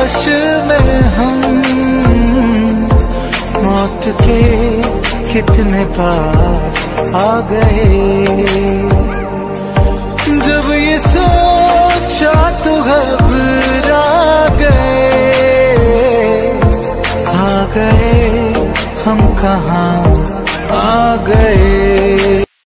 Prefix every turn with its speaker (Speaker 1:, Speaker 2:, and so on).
Speaker 1: तलाश में हम मौत के कितने पास आ गए। जब ये सोचा तो घबरा गए, आ गए हम कहाँ आ गए।